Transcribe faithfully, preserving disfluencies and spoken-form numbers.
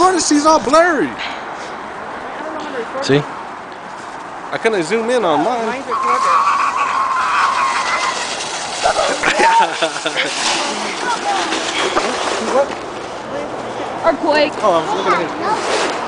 recording. She's all blurry. See? I couldn't zoom in on mine. Mine's recorded. What? Earthquake. Oh, I was looking at his.